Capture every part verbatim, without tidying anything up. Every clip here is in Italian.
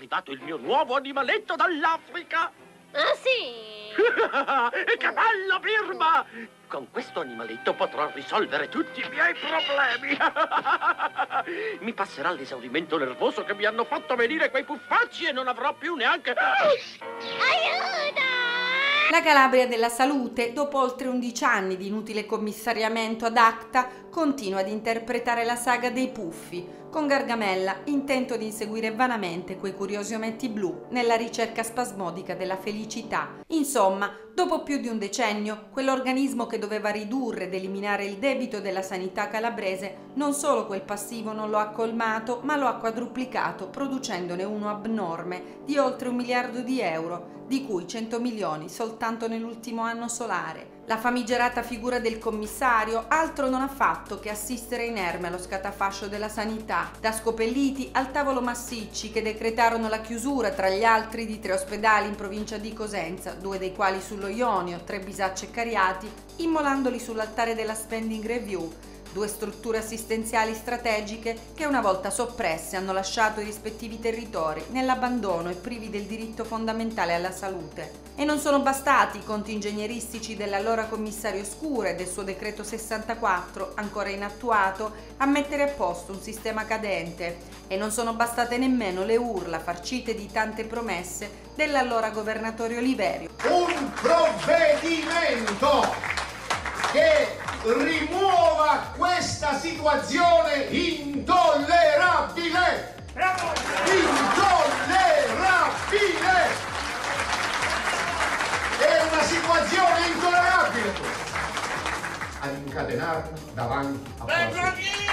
arrivato il mio nuovo animaletto dall'Africa. Ah, sì? Che bella firma! Con questo animaletto potrò risolvere tutti i miei problemi. Mi passerà l'esaurimento nervoso che mi hanno fatto venire quei puffacci e non avrò più neanche... Aiuto! La Calabria della salute, dopo oltre undici anni di inutile commissariamento ad acta, continua ad interpretare la saga dei puffi, con Gargamella intento di inseguire vanamente quei curiosi ometti blu nella ricerca spasmodica della felicità. Insomma, dopo più di un decennio, quell'organismo che doveva ridurre ed eliminare il debito della sanità calabrese, non solo quel passivo non lo ha colmato, ma lo ha quadruplicato, producendone uno abnorme di oltre un miliardo di euro, di cui cento milioni soltanto nell'ultimo anno solare. La famigerata figura del commissario altro non ha fatto che assistere inerme allo scatafascio della sanità, da Scopelliti al tavolo Massicci che decretarono la chiusura tra gli altri di tre ospedali in provincia di Cosenza, due dei quali sullo Ionio, tre Bisacce e Cariati, immolandoli sull'altare della spending review, due strutture assistenziali strategiche che una volta soppresse hanno lasciato i rispettivi territori nell'abbandono e privi del diritto fondamentale alla salute. E non sono bastati i conti ingegneristici dell'allora commissario Scura e del suo decreto sessantaquattro, ancora inattuato, a mettere a posto un sistema cadente. E non sono bastate nemmeno le urla farcite di tante promesse dell'allora governatore Oliverio. Un provvedimento che rimuova questa situazione intollerabile! Bravo! Intollerabile! È una situazione intollerabile! A incatenarmi davanti a Palazzo Chigi!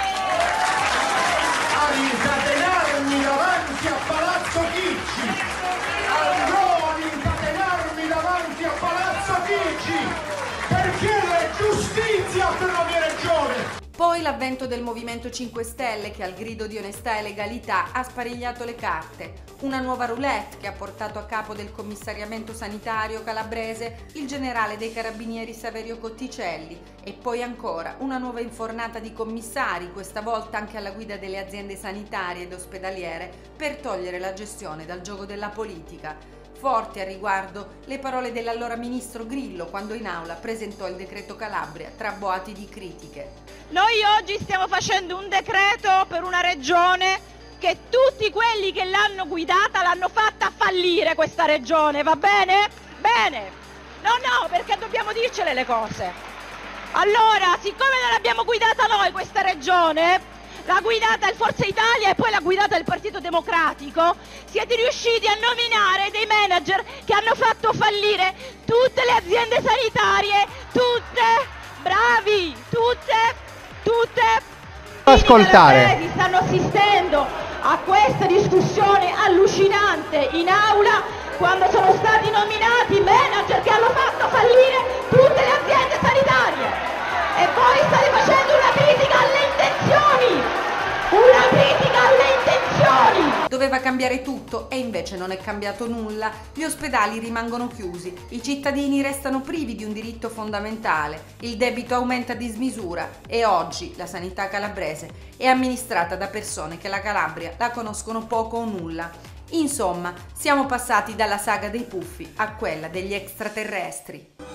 A incatenarmi davanti a Palazzo Chigi! Andrò ad incatenarmi davanti a Palazzo Chigi! Perché è giustizia per la mia regione! Poi l'avvento del Movimento cinque Stelle che al grido di onestà e legalità ha sparigliato le carte. Una nuova roulette che ha portato a capo del commissariamento sanitario calabrese il generale dei carabinieri Saverio Cotticelli e poi ancora una nuova infornata di commissari, questa volta anche alla guida delle aziende sanitarie ed ospedaliere, per togliere la gestione dal gioco della politica. Forti a riguardo le parole dell'allora ministro Grillo quando in aula presentò il decreto Calabria tra boati di critiche. Noi oggi stiamo facendo un decreto per una regione che tutti quelli che l'hanno guidata l'hanno fatta fallire questa regione, va bene? Bene! No, no, perché dobbiamo dircele le cose. Allora, siccome non l'abbiamo guidata noi questa regione, l'ha guidata il Forza Italia e poi l'ha guidata il Partito Democratico, siete riusciti a nominare dei manager che hanno fatto fallire tutte le aziende sanitarie, tutte, bravi, tutte, tutte. Ascoltare. I stanno assistendo a questa discussione allucinante in aula quando sono stati nominati manager che hanno fatto fallire tutte le aziende sanitarie. E voi state facendo una critica alle intenzioni! Una critica alle intenzioni! Doveva cambiare tutto e invece non è cambiato nulla. Gli ospedali rimangono chiusi, i cittadini restano privi di un diritto fondamentale, il debito aumenta a dismisura e oggi la sanità calabrese è amministrata da persone che la Calabria la conoscono poco o nulla. Insomma, siamo passati dalla saga dei puffi a quella degli extraterrestri.